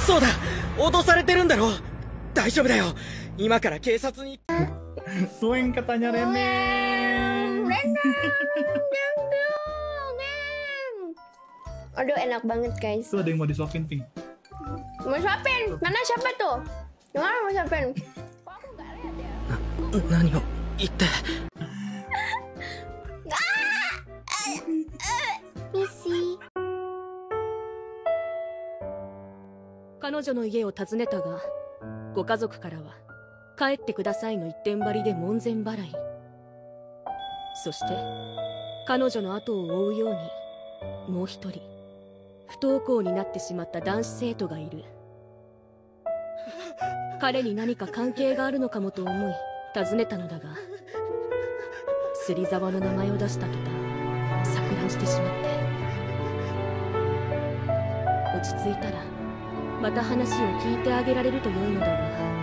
そうだ、脅されてるんだろ。大丈夫だよ、今から警察に。 Swing katanya Renen. Aduh enak banget guys. Tuh ada yang mau disuapin, Pink. Mau suapin? Mana siapa tuh? Gimana mau suapin? Kok aku nggak lihat ya? 何を言って。 Misi. 彼女の家を訪ねたが、ご家族からは帰ってくださいの一点張りで門前払い。そして彼女の後を追うようにもう一人不登校になってしまった男子生徒がいる。彼に何か関係があるのかもと思い尋ねたのだが、芹沢の名前を出した途端錯乱してしまって。落ち着いたらまた話を聞いてあげられると良いのだが。